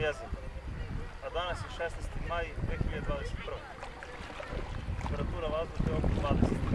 jezero. A danas je 16. maj 2021. Temperatura vazduha je oko 20.